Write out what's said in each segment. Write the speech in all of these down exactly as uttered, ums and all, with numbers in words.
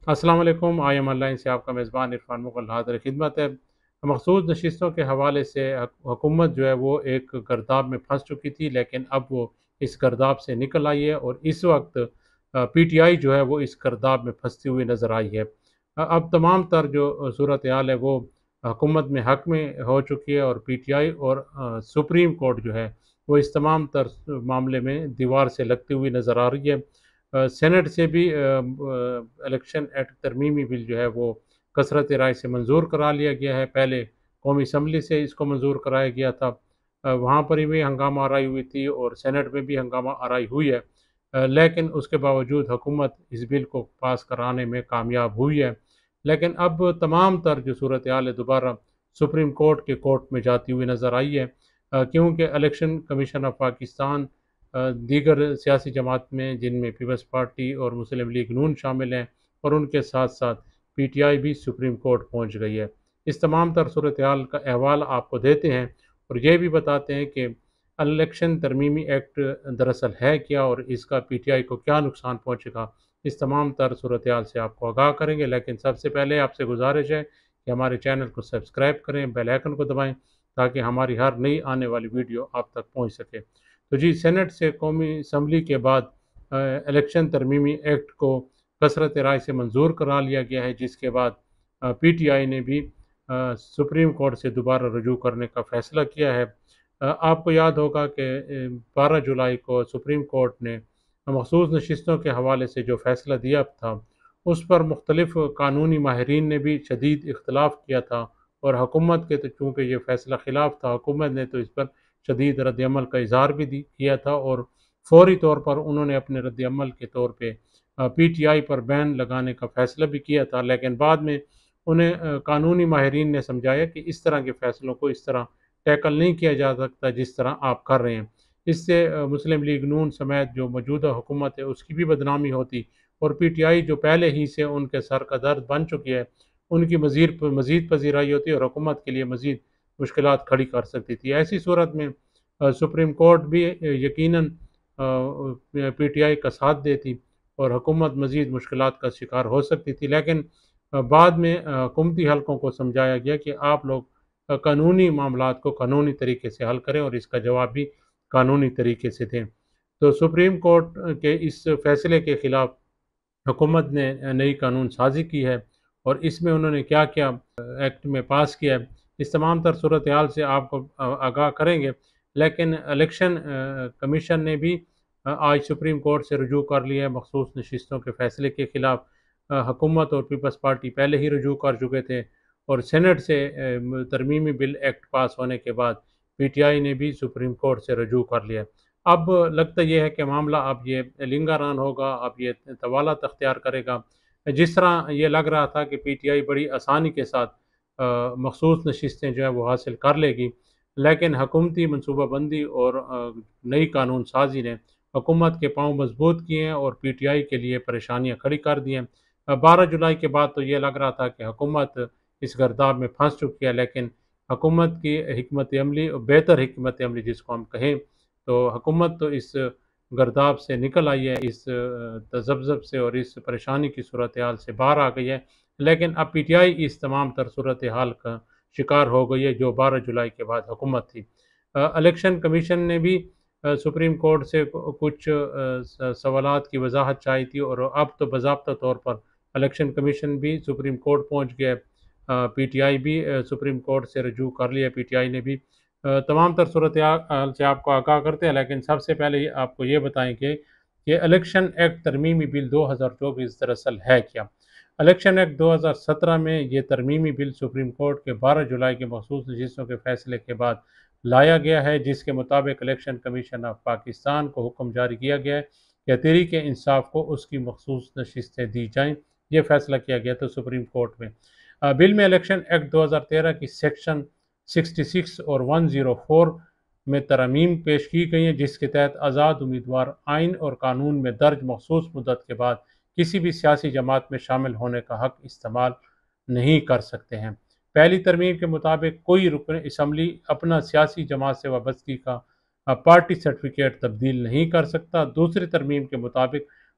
अस्सलाम वालेकुम। I am online से आपका मेज़बान इरफान मुग़ल हाज़िर खिदमत है। मखसूस नशिस्तों के हवाले से हुकूमत जो है वो एक गर्दाब में फंस चुकी थी, लेकिन अब वो इस गर्दाब से निकल आई है और इस वक्त पी टी आई जो है वो इस गर्दाब में फंसती हुई नज़र आई है। अ, अब तमाम तर जो सूरत हाल है वो हुकूमत में हक में हो चुकी है और पी टी आई और अ, सुप्रीम कोर्ट जो है वो इस तमाम तर मामले में दीवार से लगती हुई नज़र आ रही है। अ, सेनेट से भी अ, ब इलेक्शन एक्ट तरमीमी बिल जो है वो कसरत राय से मंज़ूर करा लिया गया है। पहले कौमी असम्बली से इसको मंज़ूर कराया गया था। अ, वहाँ पर भी हंगामा आराई हुई थी और सेनेट में भी हंगामा आराई हुई है। अ, लेकिन उसके बावजूद हुकूमत इस बिल को पास कराने में कामयाब हुई है। लेकिन अब तमाम तर जो सूरत हाल है दोबारा सुप्रीम कोर्ट के कोर्ट में जाती हुई नज़र आई है। अ, क्योंकि इलेक्शन कमीशन ऑफ पाकिस्तान अ, दीगर सियासी जमात में जिनमें पीपल्स पार्टी और मुस्लिम लीग नून शामिल हैं और उनके साथ साथ पी टी आई भी सुप्रीम कोर्ट पहुंच गई है। इस तमाम तर सूरत हाल का अहवाल आपको देते हैं और ये भी बताते हैं कि इलेक्शन तरमीमी एक्ट दरअसल है क्या और इसका पी टी आई को क्या नुकसान पहुंचेगा। इस तमाम तर सूरत हाल से आपको आगाह करेंगे, लेकिन सबसे पहले आपसे गुजारिश है कि हमारे चैनल को सब्सक्राइब करें, बेल आइकन को दबाएं ताकि हमारी हर नई आने वाली वीडियो आप तक पहुंच सके। तो जी, सेनेट से कौमी असम्बली के बाद अ, इलेक्शन तरमीमी एक्ट को कसरत राय से मंजूर करा लिया गया है, जिसके बाद पी टी आई ने भी अ, सुप्रीम कोर्ट से दोबारा रजू करने का फैसला किया है। अ, आपको याद होगा कि बारह जुलाई को सुप्रीम कोर्ट ने मखसूस नशिस्तों के हवाले से जो फैसला दिया था उस पर मुख्तलिफ कानूनी माहिरीन ने भी शदीद इख्तलाफ किया था और हुकूमत के तो चूँकि ये फैसला खिलाफ था, हुकूमत ने तो इस पर शदीद रद्द-ए-अमल का इज़हार भी दी किया था और फ़ौरी तौर पर उन्होंने अपने रद्द-ए-अमल के तौर पे अ, पी टी आई पर बैन लगाने का फ़ैसला भी किया था। लेकिन बाद में उन्हें अ, कानूनी माहिरीन ने समझाया कि इस तरह के फ़ैसलों को इस तरह टैकल नहीं किया जा सकता जिस तरह आप कर रहे हैं। इससे अ, मुस्लिम लीग नून समेत जो मौजूदा हुकूमत है उसकी भी बदनामी होती और पी टी आई जो पहले ही से उनके सर का दर्द बन चुकी है, उनकी मज़ीर मज़ीद पज़ीराई होती और हुकूमत के लिए मज़ीद मुश्किलात खड़ी कर सकती थी। ऐसी सूरत में अ, सुप्रीम कोर्ट भी यकीनन अ, पी टी आई का साथ देती और हुकूमत मज़ीद मुश्किलात का शिकार हो सकती थी। लेकिन अ, बाद में अ, हुकूमती हलकों को समझाया गया कि आप लोग अ, कानूनी मामलात को कानूनी तरीके से हल करें और इसका जवाब भी कानूनी तरीके से दें। तो सुप्रीम कोर्ट के इस फैसले के खिलाफ हुकूमत ने अ, नई कानून साज़ी की है और इसमें उन्होंने क्या-क्या एक्ट में पास किया है, इस तमाम तर सूरत हाल से आपको अ, आगाह करेंगे। लेकिन इलेक्शन अ, कमीशन ने भी अ, आज सुप्रीम कोर्ट से रुजू कर लिया है मखसूस नशिस्तों के फैसले के खिलाफ। अ, हुकूमत और पीपल्स पार्टी पहले ही रुजू कर चुके थे और सेनेट से अ, म तरमीमी बिल एक्ट पास होने के बाद पी टी आई ने भी सुप्रीम कोर्ट से रुजू कर लिया है। अब लगता ये है कि मामला अब ये लिंगारान होगा, अब ये तवालात अख्तियार करेगा। जिस तरह ये लग रहा था कि पी टी आई बड़ी आसानी के साथ अ, मखसूस नशिस्तें जो है वो हासिल कर लेगी, लेकिन हुकूमती मनसूबाबंदी और अ, नई कानून साज़ी ने हुकूमत के पाँव मजबूत किए हैं और पी टी आई के लिए परेशानियाँ खड़ी कर दी हैं। अ, बारह जुलाई के बाद तो ये लग रहा था कि हुकूमत इस गर्दाब में फंस चुकी है, लेकिन हुकूमत की हिकमत अमली, बेहतर हिकमत अमली जिसको हम कहें, तो हुकूमत तो इस गर्दाब से निकल आई है, इस तज़ब्ज़ब से और इस परेशानी की सूरत हाल से बाहर आ गई है। लेकिन अब पी टी आई इस तमाम तर सूरत हाल का शिकार हो गई है जो बारह जुलाई के बाद हुकूमत थी। अ, इलेक्शन कमीशन ने भी अ, सुप्रीम कोर्ट से कुछ अ, सवालात की वजाहत चाही थी और अब तो बाज़ाब्ता तौर पर इलेक्शन कमीशन भी सुप्रीम कोर्ट पहुँच गया है। अ, पी टी आई भी अ, सुप्रीम कोर्ट से रजू कर लिया पी टी आई ने भी। अ, तमाम तर सूरत हाल से आपको आगाह करते हैं, लेकिन सबसे पहले ये आपको ये बताएँगे कि इलेक्शन एक्ट तरमीमी बिल दो हज़ार चौबीस दरअसल है क्या? इलेक्शन एक्ट दो हज़ार सत्रह में ये तरमीमी बिल सुप्रीम कोर्ट के बारह जुलाई के मखसूस नशिस्तों के फैसले के बाद लाया गया है, जिसके मुताबिक इलेक्शन कमीशन ऑफ पाकिस्तान को हुक्म जारी किया गया है कि तहरीक इंसाफ को उसकी मखसूस नशिस्तें दी जाएँ। ये फैसला किया गया था सुप्रीम कोर्ट में। अ, बिल में इलेक्शन एक्ट दो हज़ार तेरह की सेक्शन छियासठ और एक सौ चार में तरमीम पेश की गई हैं, जिसके तहत आज़ाद उम्मीदवार आइन और कानून में दर्ज मखसूस मुद्दत के बाद किसी भी सियासी जमात में शामिल होने का हक इस्तेमाल नहीं कर सकते हैं। पहली तरमीम के मुताबिक कोई रुकन असम्बली अपना सियासी जमात से वाबस्तगी का अ, पार्टी सर्टिफिकेट तब्दील नहीं कर सकता। दूसरी तरमीम के मुताबिक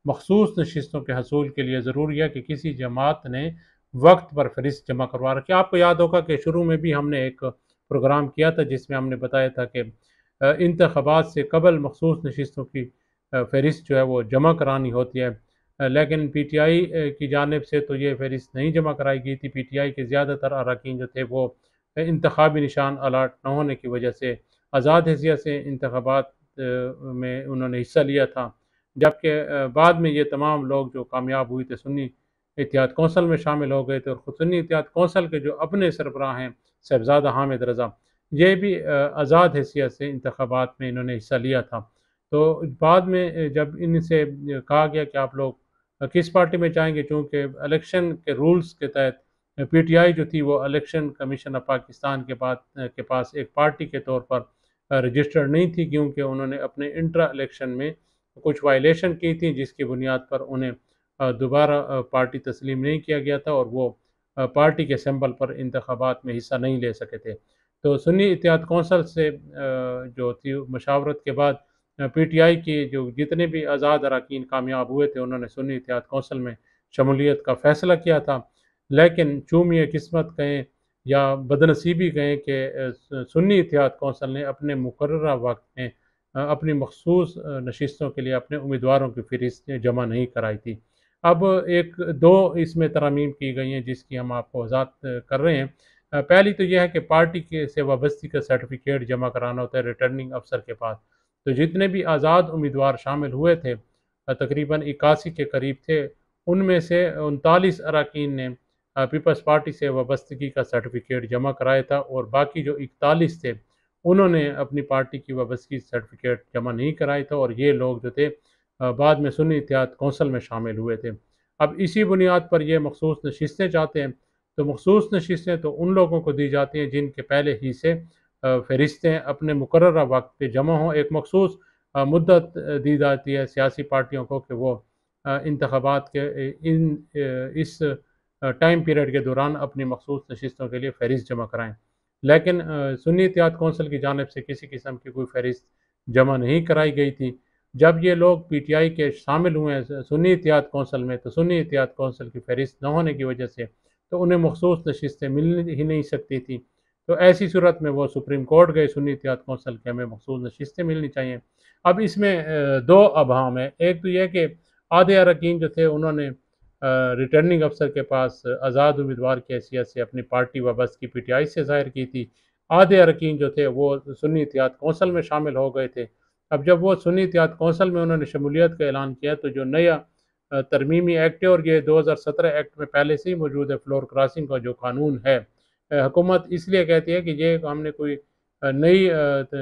मखसूस नशिस्तों के हसूल के लिए ज़रूरी है कि किसी जमात ने वक्त पर फहरिस्त जमा करवा रखी। आपको याद होगा कि शुरू में भी हमने एक प्रोग्राम किया था जिसमें हमने बताया था कि अ, इंतख़ाबात से कबल मखसूस नशिस्तों की अ, फहरिस्त जो है वो जमा करानी होती है। अ, लेकिन पी टी आई अ, की जानिब से तो ये फहरिस्त नहीं जमा कराई गई थी। पी टी आई के ज़्यादातर अरकान जो थे वो अ, इंतखाबी निशान अलाट न होने की वजह से आज़ाद हैसियत से इंतखाबात अ, में उन्होंने हिस्सा लिया था। जबकि अ, बाद में ये तमाम लोग जो कामयाब हुए थे सुन्नी इत्तेहाद कौंसल में शामिल हो गए थे और ख़ुद सुन्नी इत्तेहाद कौंसल के जो अपने सरबराह हैं साहिबज़ादा हामिद रज़ा, ये भी अ, आज़ाद हैसियत से इंतखाबात में इन्होंने हिस्सा लिया था। तो बाद में अ, जब इनसे अ, कहा गया कि आप लोग अ, किस पार्टी में जाएँगे, चूँकि इलेक्शन के रूल्स के तहत अ, पी टी आई जो थी वो इलेक्शन कमीशन ऑफ पाकिस्तान के बाद अ, के पास एक पार्टी के तौर पर अ, रजिस्टर्ड नहीं थी, क्योंकि उन्होंने अपने इंट्रा इलेक्शन में कुछ वायलेशन की थी जिसकी बुनियाद पर उन्हें अ, दोबारा अ, पार्टी तस्लीम नहीं किया गया था और वो अ, पार्टी के सिंबल पर इंतखाबात में हिस्सा नहीं ले सके थे। तो सुन्नी इत्तेहाद कौंसल से अ, जो थी मशावरत के बाद अ, पी टी आई के जो जितने भी आज़ाद अरकान कामयाब हुए थे उन्होंने सुन्नी इत्तेहाद कौंसल में शमूलियत का फ़ैसला किया था। लेकिन चूमिए किस्मत कहें या बदनसीबी कहें कि अ, स सुन्नी इत्तेहाद कौंसल ने अपने मुकर्ररा वक़्त में अ, अपनी मखसूस अ, नशिस्तों के लिए अपने उम्मीदवारों की फ़हरिस्तें जमा नहीं कराई थी। अब एक दो इसमें तरमीम की गई हैं जिसकी हम आपको वज़ाहत कर रहे हैं। अ, पहली तो ये है कि पार्टी के से वाबस्तगी का सर्टिफ़िकेट जमा कराना होता है रिटर्निंग अफ़सर के पास। तो जितने भी आज़ाद उम्मीदवार शामिल हुए थे अ, तकरीबन इक्यासी के करीब थे, उनमें से उनतालीस अरकान ने अ, पीपल्स पार्टी से वाबस्तगी का सर्टिफ़िकेट जमा कराया था और बाकी जो इकतालीस थे, उन्होंने अपनी पार्टी की वाबस्तगी सर्टिफ़िकेट जमा नहीं कराया था और ये लोग जो थे अ, बाद में सुन्नी इत्तेहाद कौंसल में शामिल हुए थे। अब इसी बुनियाद पर ये मखसूस नशिस्तें चाहते हैं, तो मखसूस नशिस्तें तो उन लोगों को दी जाती हैं जिनके पहले ही से अ, फ़हरिस्तें अपने मुकर्ररा वक़्त पे जमा हों। एक मखसूस अ, मुद्दत अ, दी जाती है सियासी पार्टियों को कि वो अ, इंतखाबात के इ इन अ, इस अ, टाइम पीरियड के दौरान अपनी मखसूस नशिस्तों के लिए फ़हरिस्त जमा कराएँ। लेकिन अ, सुन्नी इत्तेहाद कौंसल की जानिब से किसी किस्म की कोई फ़हरिस्त जमा नहीं कराई गई थी। जब ये लोग पी टी आई के शामिल हुए हैं स सुन्नी इत्तेहाद कौंसल में, तो सुन्नी इत्तेहाद कौंसल की फ़हरिस्त न होने की वजह से तो उन्हें मखसूस नशिस्तें मिल ही नहीं सकती थी। तो ऐसी सूरत में वो सुप्रीम कोर्ट गए सुन्नी इत्तेहाद कौंसल के हमें मखसूस नशिस्तें मिलनी चाहिए। अब इसमें अ, दो अभाम हैं। एक तो ये है कि आधे अरकान जो थे उन्होंने अ, रिटर्निंग अफ़सर के पास आज़ाद उम्मीदवार की हैसियत से अपनी पार्टी वाबस्तगी पी टी आई से ज़ाहिर की थी। आधे अरकान जो थे वो सुन्नी इत्तेहाद कौंसल में शामिल हो गए थे। अब जब वो सुन्नी इत्तेहाद कौंसल में उन्होंने शमूलियत का ऐलान किया तो जो नया अ, तरमीमी एक्ट है और ये दो हज़ार सत्रह एक्ट में पहले से ही मौजूद है फ्लोर क्रॉसिंग का जो कानून है। अ, हुकूमत इसलिए कहती है कि ये हमने कोई अ, नई अ, त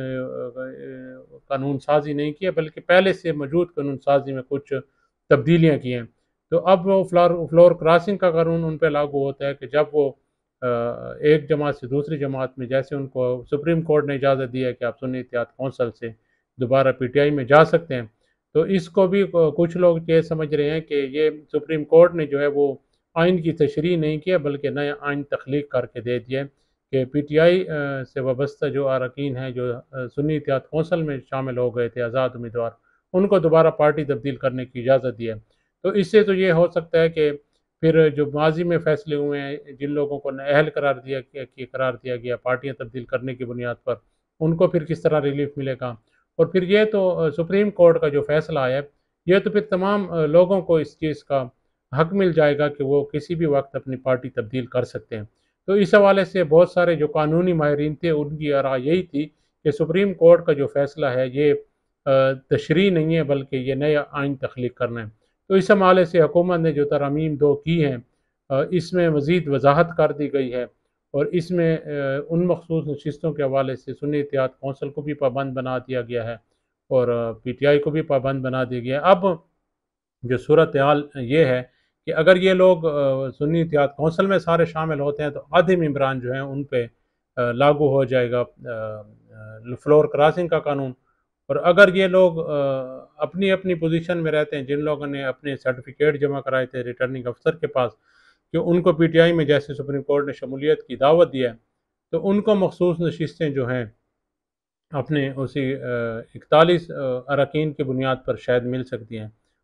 अ, कानून साज़ी नहीं की है, बल्कि पहले से मौजूद कानून साज़ी में कुछ तब्दीलियाँ की हैं। तो अब वो फ्लोर फ्लोर क्रॉसिंग का कानून उन पे लागू होता है कि जब वो अ, एक जमात से दूसरी जमात में, जैसे उनको सुप्रीम कोर्ट ने इजाज़त दी है कि आप सुन्नी इत्तेहाद कौंसल से दोबारा पी टी आई में जा सकते हैं। तो इसको भी क कुछ लोग ये समझ रहे हैं कि ये सुप्रीम कोर्ट ने जो है वो आइन की तशरीह नहीं किया, बल्कि नया आइन तख्लीक करके दे दिया है कि पी टी आई अ, से वाबस्ता जो अरकान हैं, जो अ, सुन्नी इत्तेहाद कौंसल में शामिल हो गए थे आज़ाद उम्मीदवार, उनको दोबारा पार्टी तब्दील करने की इजाज़त दी है। तो इससे तो ये हो सकता है कि फिर जो माज़ी में फ़ैसले हुए हैं, जिन लोगों को नाअहल करार दिया गया कि करार दिया गया पार्टियाँ तब्दील करने की बुनियाद पर, उनको फिर किस तरह रिलीफ़ मिलेगा। और फिर ये तो अ, सुप्रीम कोर्ट का जो फ़ैसला आया है, ये तो फिर तमाम अ, लोगों को इस चीज़ का हक मिल जाएगा कि वो किसी भी वक़्त अपनी पार्टी तब्दील कर सकते हैं। तो इस हवाले से बहुत सारे जो कानूनी माहिरीन थे, उनकी राय यही थी कि सुप्रीम कोर्ट का जो फ़ैसला है ये अ, तशरीह नहीं है, बल्कि ये नया आइन तख्लीक करना है। तो इस हवाले से हुकूमत ने जो तरमीम दो की हैं, अ, इसमें मज़ीद वज़ाहत कर दी गई है और इसमें अ, उन मखसूस नशिस्तों के हवाले से सुन्नी इत्तेहाद कौंसल को भी पाबंद बना दिया गया है और पी टी आई को भी पाबंद बना दिया गया है। अब जो सूरत-ए-हाल ये है कि अगर ये लोग अ, सुन्नी इत्तेहाद कौंसल में सारे शामिल होते हैं तो आधे मेंबरान जो हैं उन पे अ, लागू हो जाएगा अ अ, फ्लोर क्रॉसिंग का कानून। और अगर ये लोग अ, अपनी-अपनी पोज़ीशन में रहते हैं, जिन लोगों ने अपने सर्टिफ़िकेट जमा कराए थे रिटर्निंग अफ़सर के पास, कि उनको पी टी आई में जैसे सुप्रीम कोर्ट ने शमूलियत की दावत दी है, तो उनको मखसूस नशिस्तें जो हैं अपने उसी अ, इकतालीस अ, अरकान की बुनियाद पर शायद मिल सकती हैं।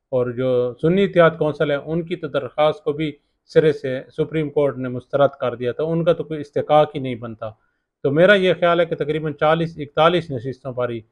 और जो सुन्नी इत्तेहाद कौंसिल है उनकी तो दरख्वास्त को भी सिरे से सुप्रीम कोर्ट ने मुस्तरद कर दिया था, उनका तो कोई इस्तेकाक ही नहीं बनता। तो मेरा ये ख्याल है कि तकरीबन चालीस इकतालीस नशिस्तों पर ही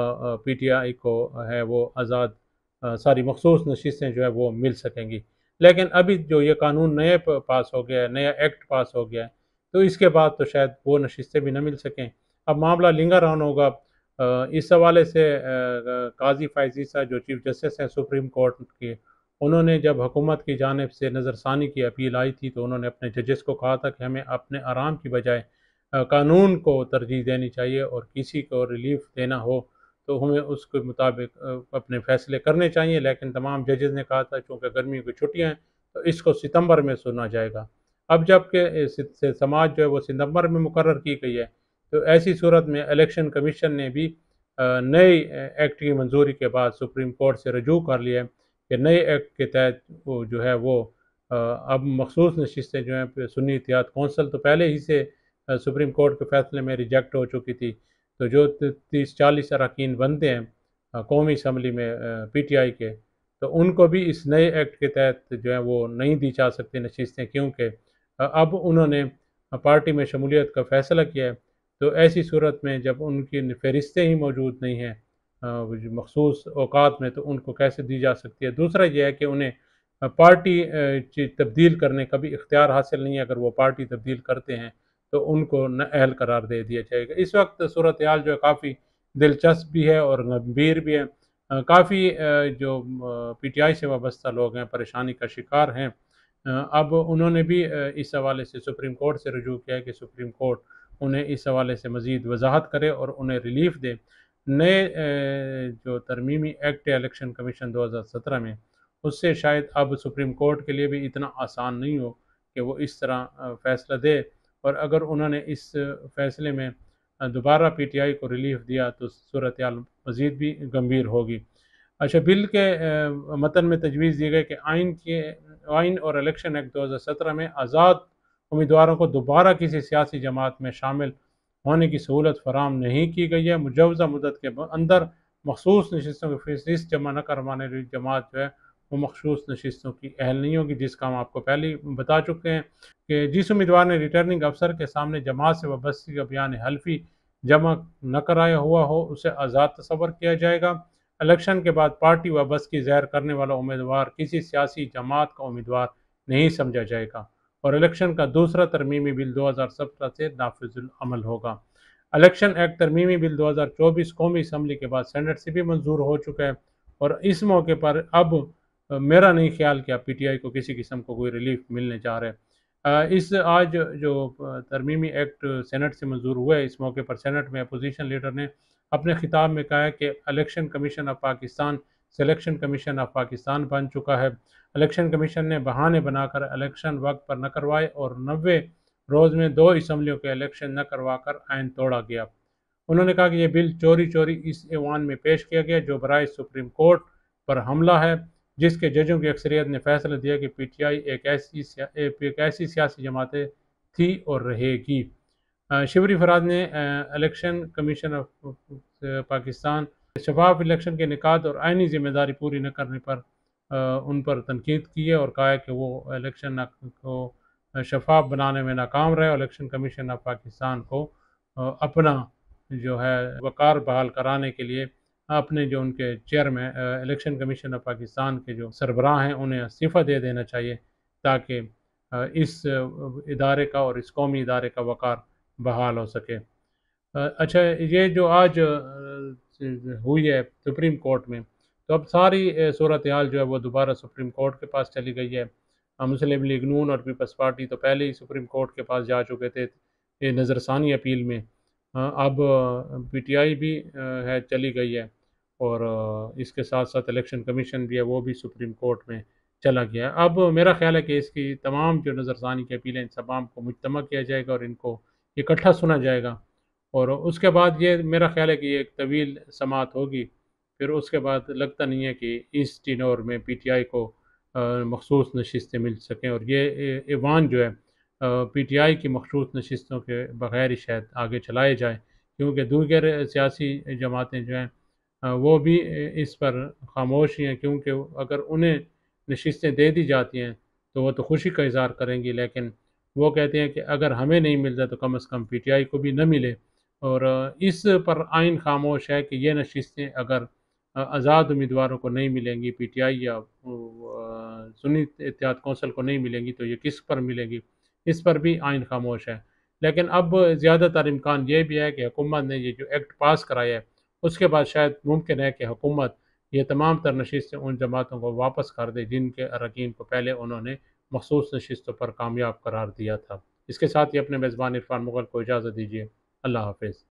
पी टी आई को है वो आज़ाद सारी मखसूस नशिस्तें जो है वो मिल सकेंगी। लेकिन अभी जो ये कानून नए पास हो गया है, नया एक्ट पास हो गया है, तो इसके बाद तो शायद वो नशिस्तें भी ना मिल सकें। अब मामला लिंगर ऑन होगा। अ, इस हवाले से अ, काजी फ़ाइज़ ईसा जो चीफ जस्टिस हैं सुप्रीम कोर्ट के, उन्होंने जब हुकूमत की जानिब से नज़रसानी की अपील आई थी तो उन्होंने अपने जजेस को कहा था कि हमें अपने आराम की बजाय अ, कानून को तरजीह देनी चाहिए और किसी को रिलीफ देना हो तो हमें उसके मुताबिक अ, अपने फैसले करने चाहिए। लेकिन तमाम जजेस ने कहा था चूँकि गर्मियों की छुट्टियाँ हैं तो इसको सितंबर में सुना जाएगा। अब जबकि समाज जो है वो सितंबर में मुकर्रर की गई है, तो ऐसी सूरत में इलेक्शन कमीशन ने भी अ, नए एक्ट की मंजूरी के बाद सुप्रीम कोर्ट से रजू कर लिया है कि नए एक्ट के तहत वो जो है वो अ, अब मखसूस नशिस्तें जो हैं सुन्नी इत्तेहाद कौंसिल तो पहले ही से अ, सुप्रीम कोर्ट के फैसले में रिजेक्ट हो चुकी थी। तो जो तीस चालीस अरकान बनते हैं अ, कौमी असम्बली में पी टी आई के, तो उनको भी इस नए एक्ट के तहत जो है वो नहीं दी जा सकती नशिस्तें, क्योंकि अ, अब उन्होंने पार्टी में शमूलियत का फैसला किया है। तो ऐसी सूरत में जब उनकी फ़हरिस्तें ही मौजूद नहीं हैं अ, मखसूस औकात में, तो उनको कैसे दी जा सकती है। दूसरा ये है कि उन्हें अ, पार्टी अ, ची तब्दील करने का भी इख्तियार हासिल नहीं है। अगर वो पार्टी तब्दील करते हैं तो उनको नाअहल करार दे दिया जाएगा। इस वक्त सूरत हाल जो है काफ़ी दिलचस्प भी है और गंभीर भी है। अ, काफ़ी अ, जो पी टी आई से वाबस्ता लोग हैं परेशानी का शिकार हैं। अ, अब उन्होंने भी अ, इस हवाले से सुप्रीम कोर्ट से रुजू किया है कि सुप्रीम कोर्ट उन्हें इस हवाले से मज़ीद वजाहत करे और उन्हें रिलीफ दे। नए अ, जो तरमीमी एक्ट है इलेक्शन कमीशन दो हज़ार सत्रह में, उससे शायद अब सुप्रीम कोर्ट के लिए भी इतना आसान नहीं हो कि वो इस तरह अ, फ़ैसला दे। और अगर उन्होंने इस फ़ैसले में अ, दोबारा पी टी आई को रिलीफ दिया तो सूरत हाल मज़ीद भी गंभीर होगी। अच्छा, बिल के अ, मतन में तजवीज़ दी गई कि आइन के आइन और इलेक्शन एक्ट दो हज़ार सत्रह में आज़ाद उम्मीदवारों को दोबारा किसी सियासी जमात में शामिल होने की सहूलत फराहम नहीं की गई है। मुजवज़ा मुद्दत के अंदर मखसूस नशिस्तों की फ़हरिस्त जमा न करवाने वाली जमात जो है वो मखसूस नशिस्तों की अहल नहीं होगी, जिसका हम आपको पहले ही बता चुके हैं कि जिस उम्मीदवार ने रिटर्निंग अफसर के सामने जमात से वाबस्तगी का बयान हल्फी जमा न कराया हुआ हो उसे आज़ाद तस्वर किया जाएगा। इलेक्शन के बाद पार्टी वाबस्तगी ज़ाहिर करने वाला उम्मीदवार किसी सियासी जमात का उम्मीदवार नहीं समझा जाएगा और इलेक्शन का दूसरा तरमीमी बिल दो हज़ार सत्रह से नाफिजुल अमल होगा। इलेक्शन एक्ट तरमीमी बिल दो हज़ार चौबीस कौमी असम्बली के बाद सेनेट से भी मंजूर हो चुका है और इस मौके पर अब अ, मेरा नहीं ख्याल कि अब पी टी आई को किसी किस्म को कोई रिलीफ मिलने जा रहा है। अ, इस आज जो अ, तरमीमी एक्ट सेनेट से मंजूर हुआ है, इस मौके पर सेनेट में अपोजिशन लीडर ने अपने खिताब में कहा है कि election commission of Pakistan selection commission of Pakistan बन चुका है। इलेक्शन कमीशन ने बहाने बनाकर इलेक्शन वक्त पर न करवाए और नब्बे रोज़ में दो असम्बलियों के इलेक्शन न करवाकर आइन तोड़ा गया। उन्होंने कहा कि यह बिल चोरी चोरी इस ऐवान में पेश किया गया जो बराए सुप्रीम कोर्ट पर हमला है, जिसके जजों की अक्सरियत ने फैसला दिया कि पी टी आई एक ऐसी एक ऐसी सियासी जमातें थी और रहेगी। अ, शिवरी फराज ने अ, इलेक्शन कमीशन ऑफ पाकिस्तान शफाफ इलेक्शन के निकात और आइनी जिम्मेदारी पूरी न करने पर अ, उन पर तनकीद की है और कहा है कि वो इलेक्शन को शफाफ बनाने में नाकाम रहे। इलेक्शन कमीशन ऑफ पाकिस्तान को अ, अपना जो है वक़ार बहाल कराने के लिए अपने जो उनके चेयरमैन अ, इलेक्शन कमीशन ऑफ पाकिस्तान के जो सरबराह हैं उन्हें इस्तीफ़ा दे देना चाहिए ताकि अ, इस अ, इदारे का और इस कौमी इदारे का वक़ार बहाल हो सके। अ, अच्छा, ये जो आज अ, हुई है सुप्रीम कोर्ट में, तो अब सारी अ, सूरत हाल जो है वो दोबारा सुप्रीम कोर्ट के पास चली गई है। अ, मुस्लिम लीग नून और पीपल्स पार्टी तो पहले ही सुप्रीम कोर्ट के पास जा चुके थे ये नज़रसानी अपील में। अ, अब पी टी आई भी अ, है चली गई है और अ, इसके साथ साथ इलेक्शन कमीशन भी है वो भी सुप्रीम कोर्ट में चला गया है। अब मेरा ख्याल है कि इसकी तमाम जो नज़रसानी की अपीलें इन तमाम को मुजतमा किया जाएगा और इनको इकट्ठा सुना जाएगा और उसके बाद ये मेरा ख्याल है कि ये एक तवील समाअत होगी। फिर उसके बाद लगता नहीं है कि इस टिनोर में पी टी आई को अ, मखसूस नशिस्तें मिल सकें और ये ए ऐवान जो है पी टी आई की मखसूस नशिस्तों के बगैर ही शायद आगे चलाए जाए, क्योंकि दीगर सियासी जमातें जो हैं अ, वो भी इ इस पर ख़ामोश ही हैं, क्योंकि अगर उन्हें नशिस्तें दे दी जाती हैं, तो वो तो खुशी का इज़हार करेंगी, लेकिन वो कहते हैं कि अगर हमें नहीं मिल रहा तो कम से कम पीटीआई को भी ना मिले। और अ, इस पर आइन ख़ामोश है कि ये नशिस्तें अगर अ, आज़ाद उम्मीदवारों को नहीं मिलेंगी, पीटीआई या वो अ, सुन्नी इत्तेहाद कौंसिल को नहीं मिलेंगी, तो ये किस पर मिलेंगी? इस पर भी आइन ख़ामोश है। लेकिन अब ज़्यादातर इम्कान ये भी है कि हुकूमत ने ये जो एक्ट पास कराया है, उसके बाद शायद मुमकिन है कि हुकूमत ये तमाम तर नशिस्तें उन जमातों को वापस कर दे, जिनके अरकान को पहले उन्होंने मखसूस नशिस्तों पर कामयाब करार दिया था। इसके साथ ही अपने मेज़बान इरफ़ान मुग़ल को इजाज़त दीजिए। अल्लाह हाफ़िज़।